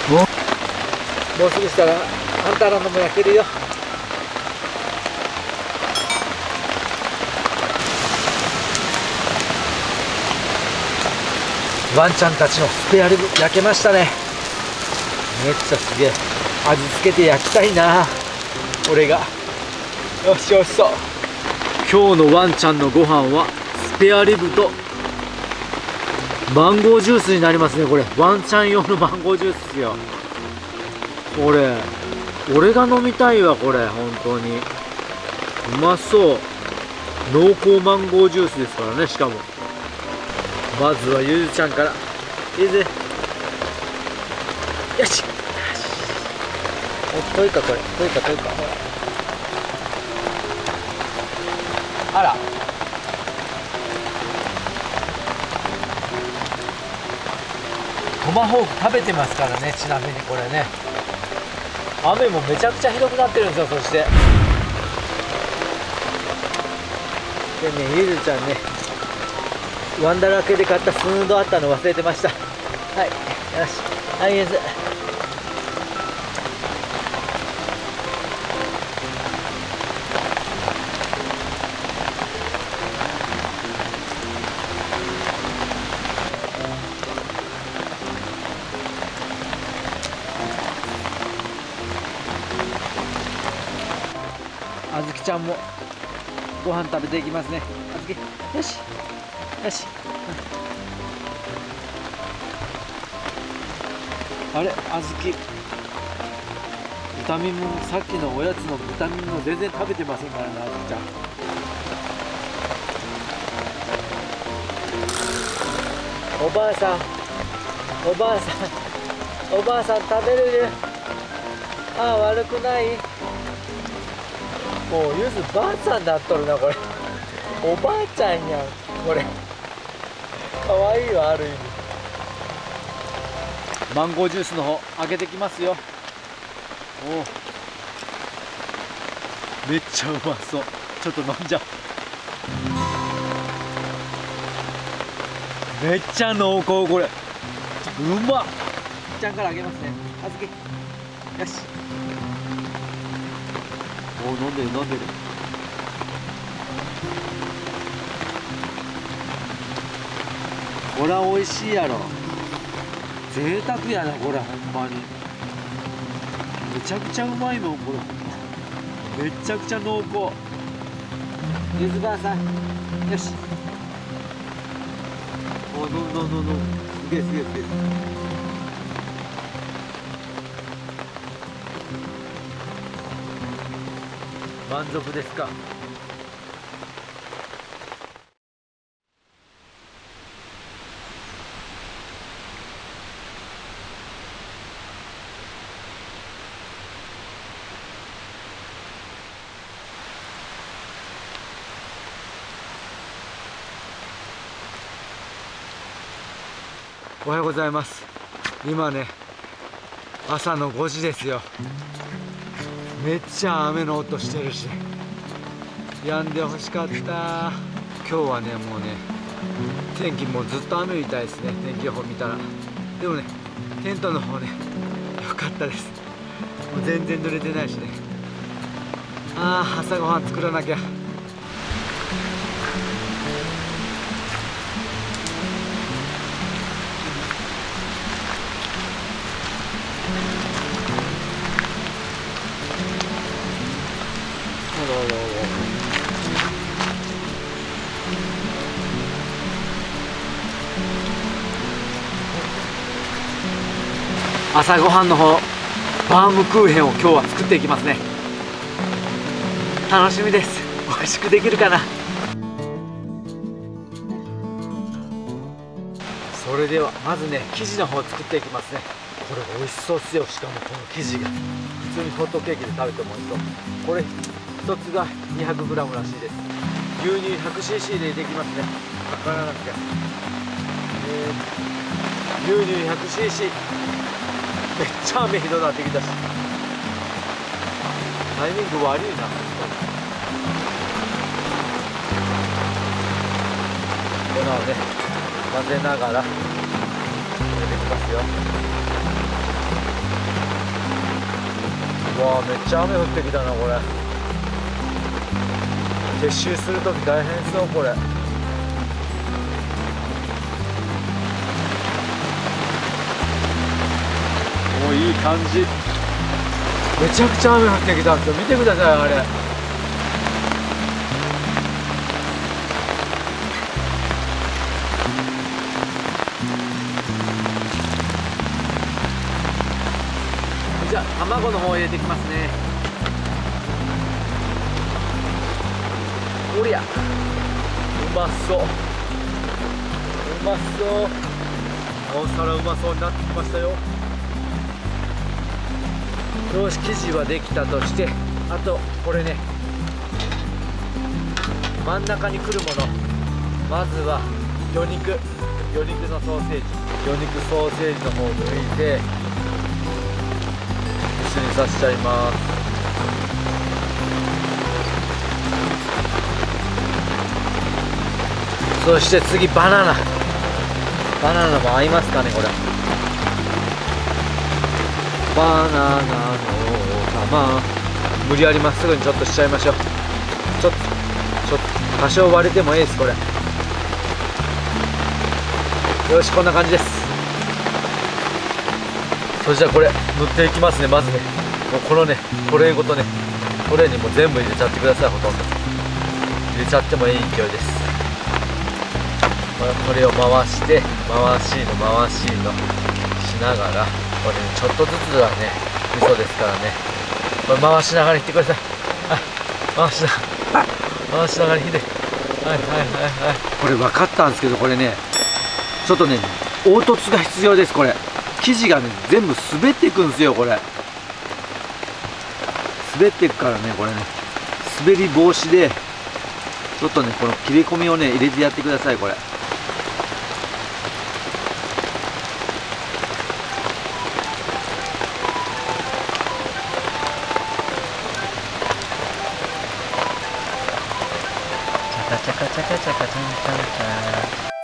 もうすぐしたらあんたらのも焼けるよ。ワンちゃんたちのスペアリブ焼けましたね。めっちゃすげえ。味付けて焼きたいな俺が。よしよしそう。今日のワンちゃんのご飯はスペアリブとマンゴージュースになりますね。これワンちゃん用のマンゴージュースですよ。これ俺が飲みたいわ。これ本当にうまそう。濃厚マンゴージュースですからね。しかもまずはゆずちゃんから。ゆずよし。お、遠いかこれ。遠いか遠いか。ほら。あら。トマホーク食べてますからね。ちなみにこれね。雨もめちゃくちゃひどくなってるんですよ。そして。でね、ゆずちゃんね。ワンダラ系で買ったスヌードあったの忘れてました。はい。よし。はい、ゆず。あずきちゃんもご飯食べていきますね。あずき、よしよし、あれ、あずき豚ミンもさっきのおやつの豚ミンも全然食べてませんからね。あずきちゃん、おばあさんおばあさんおばあさん食べれる。ああ、悪くない。もうゆずばあさんなっとるなこれ。おばあちゃんやんこれ。かわいいわ。ある意味マンゴージュースの方開けてきますよ。おお、めっちゃうまそう。ちょっと飲んじゃう。めっちゃ濃厚これ。うまっ。ちゃんからあげますね。あずき、よし。おお、飲んでる飲んでる。これは美味しいやろ。贅沢やなこれ、ほんまに。めちゃくちゃうまいもんこれ。めちゃくちゃ濃厚。ゆずばあさん、よし。お、飲む飲む飲む。すげえすげえすげえ。満足ですか。おはようございます。今ね、朝の5時ですよ。めっちゃ雨の音してるし、止んでほしかった。今日はね、もうね、天気もうずっと雨みたいですね。天気予報見たら。でもね、テントの方ね、良かったです。もう全然濡れてないしね。ああ、朝ごはん作らなきゃ。朝ごはんの方、バームクーヘンを今日は作っていきますね。楽しみです。美味しくできるかな。それではまずね、生地の方を作っていきますね。これ美味しそうっすよ。しかもこの生地が普通にホットケーキで食べても美味しそう。これ一つが 200g らしいです。牛乳 100cc でできますね。測らなくて、牛乳 100cc。 めっちゃ雨ひどなってきたし、タイミング悪いな。粉をね、混ぜながら入れていきますよ。 わあめっちゃ雨降ってきたなこれ。撤収するとき大変そうこれ。もういい感じ。めちゃくちゃ雨降ってきたんですよ。見てくださいあれ。じゃあ卵の方入れていきますね。おりゃ、うまそう、うまそう。なおさらうまそうになってきましたよ。よし、生地はできたとして、あとこれね、真ん中にくるもの、まずは魚肉のソーセージ、魚肉ソーセージの方を抜いて一緒にさせちゃいます。そして次バナナも合いますかねこれ。バナナの玉、無理やりまっすぐにちょっとしちゃいましょう。ちょっと多少割れてもいいですこれ。よし、こんな感じです。そしたらこれ塗っていきますね。まずね、もうこのねトレーごとね、トレーにもう全部入れちゃってください。ほとんど入れちゃってもいい勢いです。これを回しのしながら、これ、ね、ちょっとずつはね味噌ですからね、これ回しながらいってください。回しながら火で、これ分かったんですけど、これねちょっとね凹凸が必要です。これ生地がね全部滑っていくんですよ。これ滑っていくからね、これね滑り防止でちょっとねこの切れ込みをね入れてやってください。これチャカチャカチャカチャカチャンチャンチャン。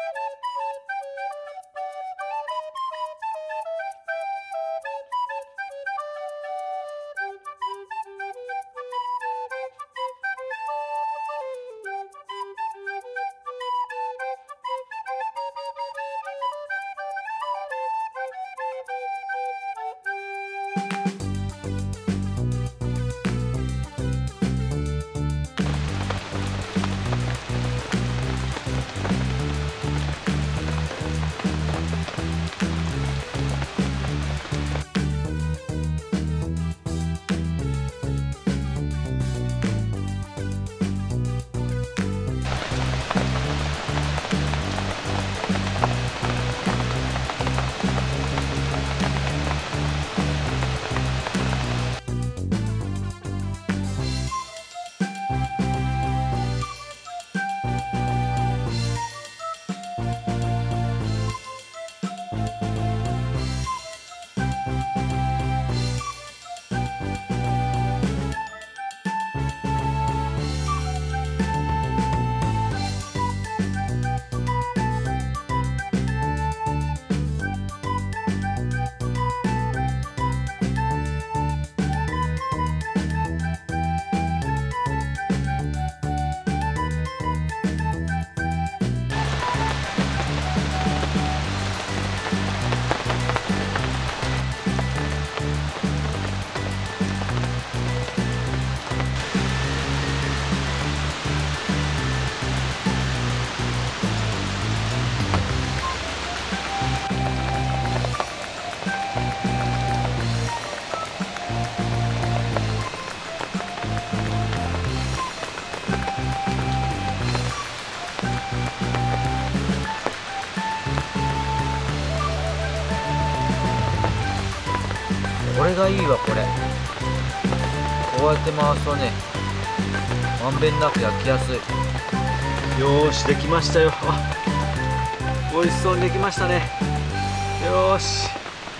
これがいいわ。これこうやって回すとねまんべんなく焼きやすい。よーし、できましたよ。美味しそうにできましたね。よーし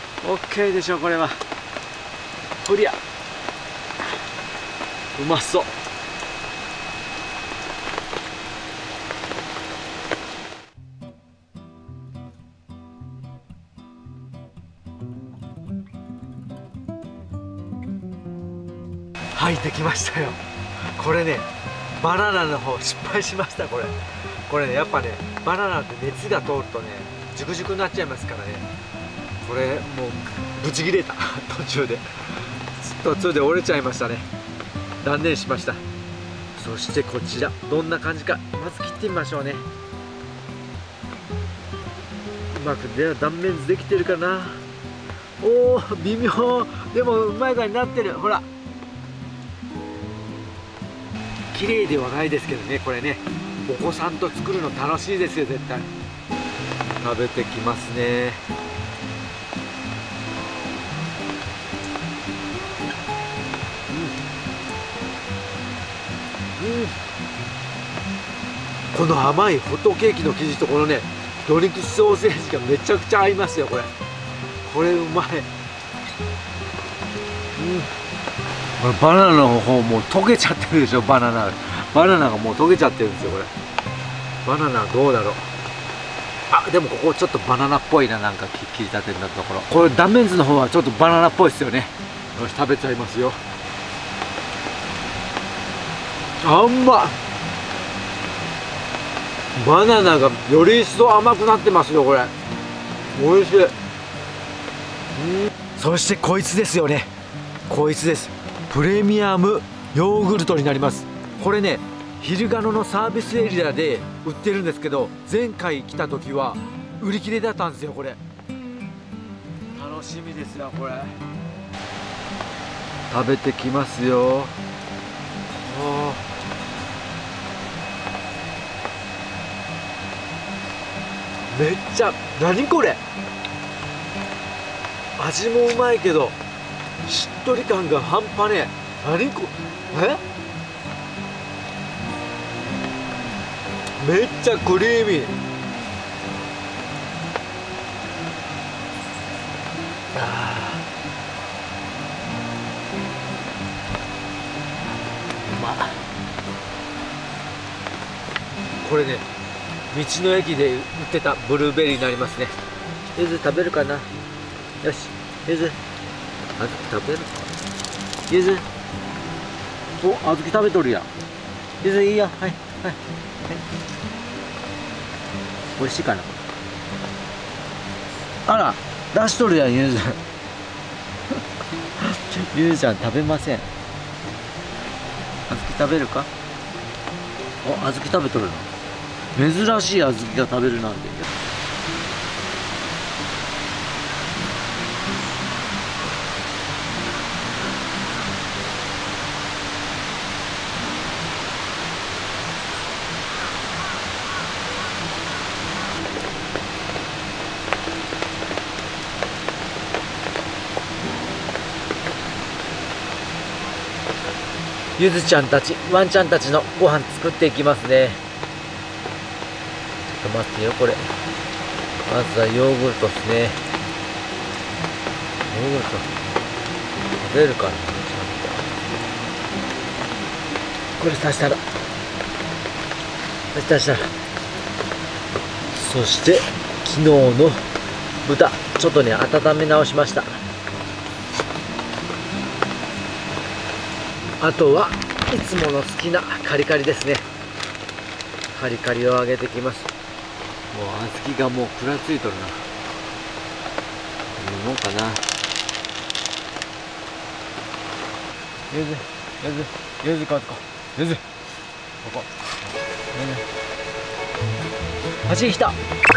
OK でしょ。これはクリア。うまそう。 はい、できましたよ。これね、バナナの方失敗しました。これね、やっぱね、バナナって熱が通るとね、ジュクジュクになっちゃいますからね。これもうブチ切れた途中で折れちゃいましたね。断念しました。そしてこちらどんな感じか、まず切ってみましょうね。うまく断面図できてるかな。おお、微妙。でもうまい具合になってる。ほら、綺麗ではないですけどね。これね、お子さんと作るの楽しいですよ、絶対。食べてきますね。この甘いホットケーキの生地とこのね、魚肉ソーセージがめちゃくちゃ合いますよ。これうまい。これバナナの方もう溶けちゃってるでしょ。バナナがもう溶けちゃってるんですよ。これバナナどうだろう。あ、でもここちょっとバナナっぽいな。なんか切り立てたところ、これ断面図の方はちょっとバナナっぽいですよね。よし、食べちゃいますよ。あんまバナナがより一層甘くなってますよ。これ美味しい。そしてこいつですよね。こいつです。プレミアムヨーグルトになります。これね、昼賀野のサービスエリアで売ってるんですけど、前回来た時は売り切れだったんですよ。これ楽しみですよ。これ食べてきますよ。めっちゃ、何これ、味もうまいけどしっとり感が半端ねえ。何これ、めっちゃクリーミー。これね、道の駅で売ってたブルーベリーになりますね。ゆず食べるかな。よし、ゆず、あずき食べるか。ゆず、お、あずき食べとるやん。ゆずいいよ。はいはいはい。美味しいかな。あら、出しとるやん、ゆず。ゆずちゃん食べません。あずき食べるか。お、あずき食べとるの。珍しい小豆が食べるなんて。ゆずちゃんたち、ワンちゃんたちのご飯作っていきますね。ちょっと待ってよ、これ。まずはヨーグルトですね。ヨーグルト。食べるかな。これ足したら。そして、昨日の豚、ちょっとね、温め直しました。あとはいつもの好きなカリカリですね。カリカリを揚げてきます。もう小豆がもうくらついとるな。いいもんかな。ゆずここ。ゆずここ。あっちに来た。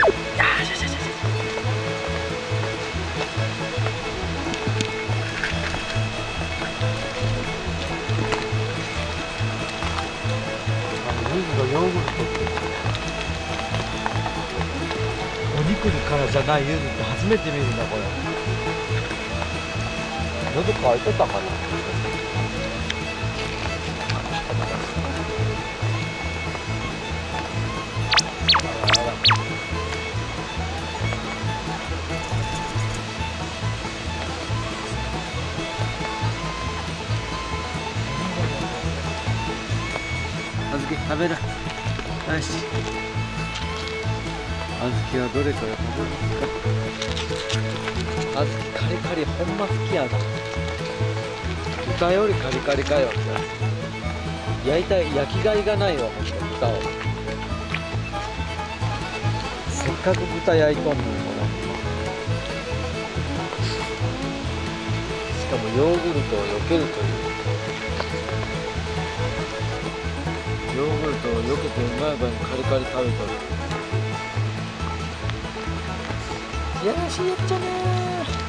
ヨーグルト、お肉からじゃない柚子って初めて見るんだ。これ喉乾いてたかな。あずき食べる。よし。あずきはどれから食べますか。あずきカリカリほんま好きやな。 豚よりカリカリかよって焼きがいがないわ、ほんと豚を。せっかく豚焼いとんのにもな。しかもヨーグルトを避けるという、ヨーグルトを避けてうまい具合にカリカリ食べとる。いやらしいやっちゃねー。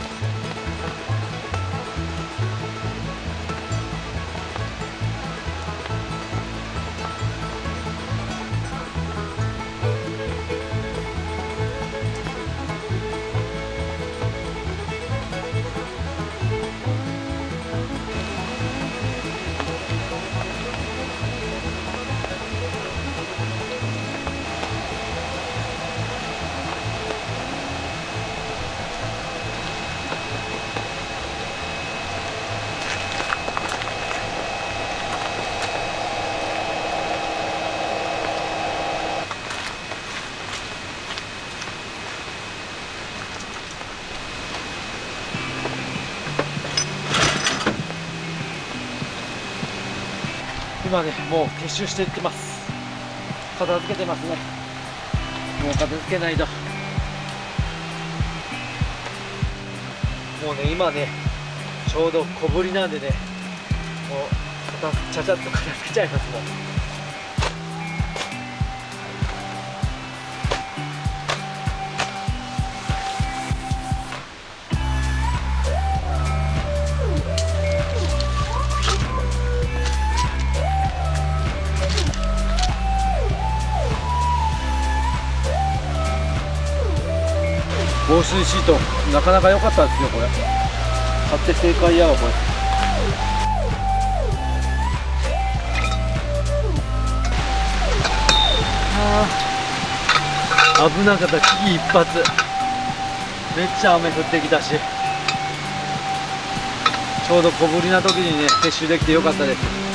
今ね、もう撤収していってます。片付けてますね。もう片付けないと。もうね、今ね、ちょうど小ぶりなんでね、もうちゃちゃっと片付けちゃいますもん。防水シートなかなか良かったですよ。これ買って正解やわ。これ危なかった。危機一髪。めっちゃ雨降ってきたし、ちょうど小ぶりな時にね撤収できてよかったです。